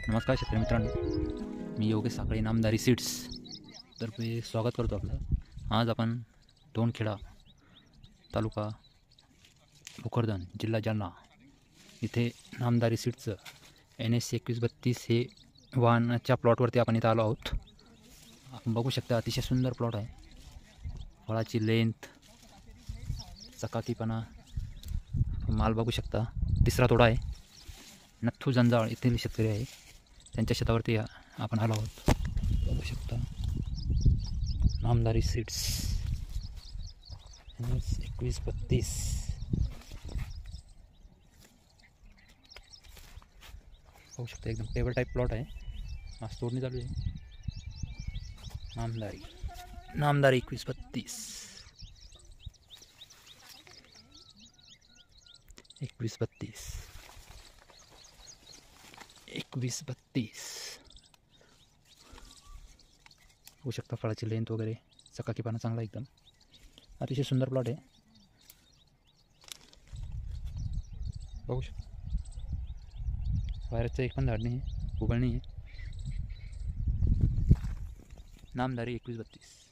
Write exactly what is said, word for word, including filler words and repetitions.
नमस्कार शेतकरी मित्रांनो, मी योगेश साखळे नामदारी सीड्स तर्फे स्वागत करतो आपलं। आज आपण दोनखेडा तालुका भोकरदन जिल्हा जालना इथे नामदारी सीड्सचं एन एस एकवीस बत्तीस हे वाहनाच्या प्लॉटवरती आपण इथं आलो आहोत। आपण बघू शकता अतिशय सुंदर प्लॉट आहे। फळाची लेंथ, चकाकीपणा, माल बघू शकता। तिसरा तोडा आहे। नथू जंजाळ येथील शेतकरी आहे, त्यांच्या शेतावरती आपण आलो आहोत। बघू शकता नामदारी सीड्स एन एस एकवीस बत्तीस। बघू शकता एकदम टेबल टाईप प्लॉट आहे। मस्त तोडणी चालू आहे। नामदारी नामदारी एकवीस बत्तीस एकवीस बत्तीस एकवीस बत्तीस होऊ शकता। फळाची लेंथ वगैरे, चकाकीपणा चांगला एकदम, अतिशय सुंदर प्लॉट आहे। बघू शकता व्हायरसचं एक पण झाड नाही आहे, उगळ नाही आहे। नामदारी एकवीस बत्तीस।